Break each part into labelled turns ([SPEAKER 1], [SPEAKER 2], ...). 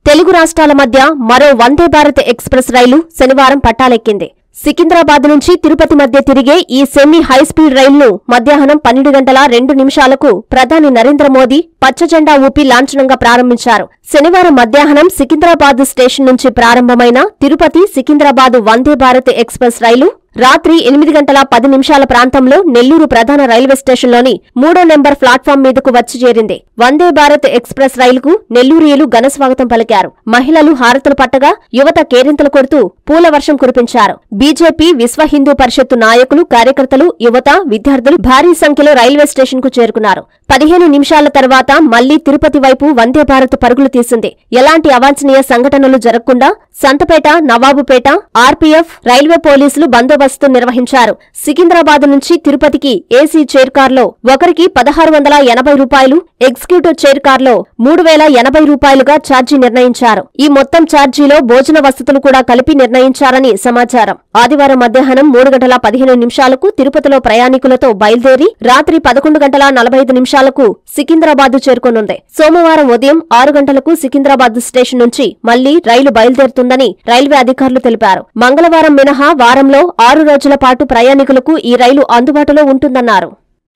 [SPEAKER 1] తెలుగు రాష్ట్రాల మధ్య మరో వందే భారత్ ఎక్స్ప్రెస్ రైలు శనివారం పట్టాలెక్కింది. సికింద్రాబాద్ నుంచి తిరుపతి మధ్య తిరిగే ఈ సెమీ హైస్పీడ్ రైలును మధ్యాహ్నం 12:02 ప్రధాని నరేంద్ర మోదీ పచ్చజెండా ఊపి లాంఛనంగా ప్రారంభించారు. శనివారం మధ్యాహ్నం సికింద్రాబాద్ స్టేషన్ నుంచి ప్రారంభమైన తిరుపతి సికింద్రాబాద్ వందే భారత్ ఎక్స్ప్రెస్ రైలు రాత్రి 8:10 ప్రాంతంలో నెల్లూరు ప్రధాన రైల్వే స్టేషన్లోని 3వ నెంబర్ ప్లాట్ఫామ్ మీదకు వచ్చి చేరింది. వందే భారత్ ఎక్స్ప్రెస్ రైలుకు నెల్లూరియలు ఘనస్వాగతం పలికారు. మహిళలు హారతులు పట్టగా యువత కేరింతలు కొడుతూ పూల వర్షం కురిపించారు. బీజేపీ, విశ్వ హిందూ పరిషత్తు నాయకులు, కార్యకర్తలు, యువత, విద్యార్థులు భారీ సంఖ్యలో రైల్వే స్టేషన్ కు చేరుకున్నారు. 15 నిమిషాల తర్వాత మళ్లీ తిరుపతి వైపు వందే భారత్ పరుగులు తీసింది. ఎలాంటి అవాంఛనీయ సంఘటనలు జరగకుండా సంతపేట, నవాబుపేట, ఆర్పీఎఫ్, రైల్వే పోలీసులు బందోబస్తు నిర్వహించారు. సికింద్రాబాద్ నుంచి తిరుపతికి ఏసీ చైర్ కార్లో ఒకరికి రూ. 1680, ఎగ్జిక్యూటివ్ చైర్ కార్లో రూ. 3080గా ఛార్జీ నిర్ణయించారు. ఈ మొత్తం ఛార్జీలో భోజన వసతులు కూడా కలిపి నిర్ణయించారని సమాచారం. ఆదివారం మధ్యాహ్నం 3:15 తిరుపతిలో ప్రయాణికులతో బయలుదేరి రాత్రి 11:45 సికింద్రాబాద్ చేరుకోనుంది. సోమవారం ఉదయం 6 గంటలకు సికింద్రాబాద్ స్టేషన్ నుంచి మళ్లీ రైలు బయలుదేరుతుందని రైల్వే అధికారులు తెలిపారు. మంగళవారం మినహా వారంలో 6 రోజుల పాటు ప్రయాణికులకు ఈ రైలు అందుబాటులో ఉంటుందన్నారు.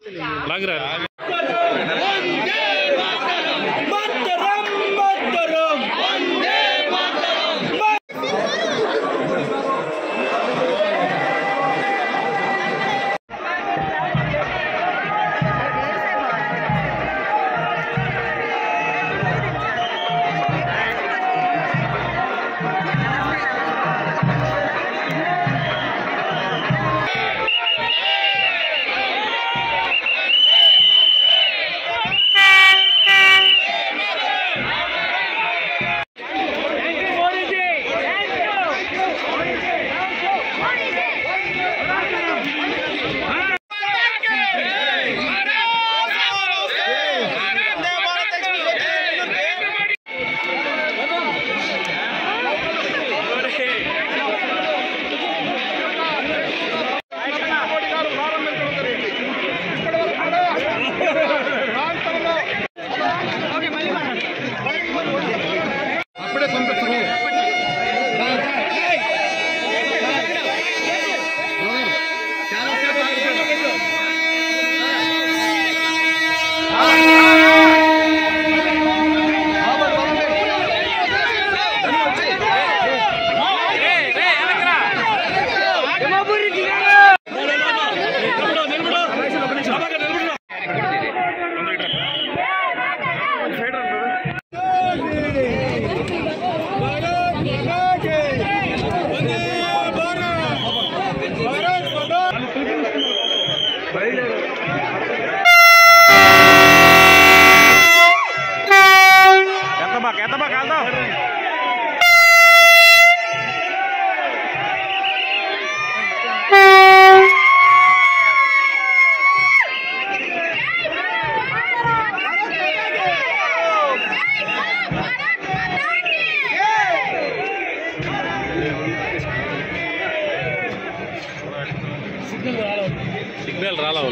[SPEAKER 2] సిగ్నల్ రాలా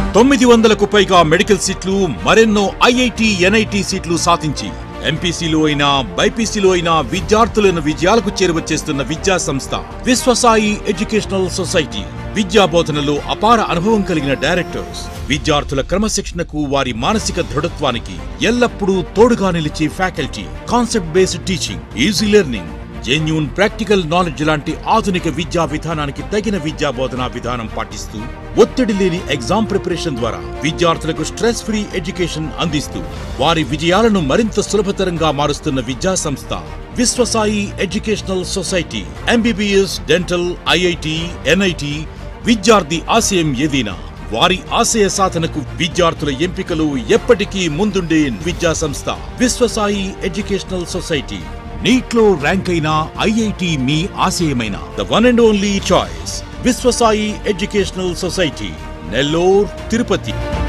[SPEAKER 2] 900కు పైగా మెడికల్ సీట్లు, మరెన్నో ఐఐటి, ఎన్ఐటి సీట్లు సాధించి ఎంపీసీలో అయినా బైపీసీలో అయినా విద్యార్థులను విజయాలకు చేరువచేస్తున్న విద్యా సంస్థ విశ్వసాయి ఎడ్యుకేషనల్ సొసైటీ. విద్యా బోధనలో అపార అనుభవం కలిగిన డైరెక్టర్స్ విద్యార్థుల క్రమశిక్షణకు, వారి మానసిక దృఢత్వానికి ఎల్లప్పుడూ తోడుగా నిలిచే faculty, concept based teaching, easy learning, genuine practical knowledge లాంటి ఆధునిక విద్యా విధానానికి తగిన విద్యా బోధనా విధానం పాటిస్తూ, ఒత్తిడి లేని ఎగ్జామ్ ప్రిపరేషన్ ద్వారా విద్యార్థులకు స్ట్రెస్ ఫ్రీ ఎడ్యుకేషన్ అందిస్తూ వారి విజయాలను మరింత సులభతరంగా మారుస్తున్న విద్యా సంస్థ Vishwasai educational society. MBBS, dental, IIT, NIT విద్యార్థి ఆశయం ఏదైనా వారి ఆశయ సాధనకు విద్యార్థుల ఎంపికలు ఎప్పటికీ ముందుండే విద్యా సంస్థ విశ్వసాయి ఎడ్యుకేషనల్ సొసైటీ. నీట్లో ర్యాంక్ అయిన ఐఐటి మీ ఆశయమైన the one and only choice Vishwasai educational society, Nellore, Tirupati.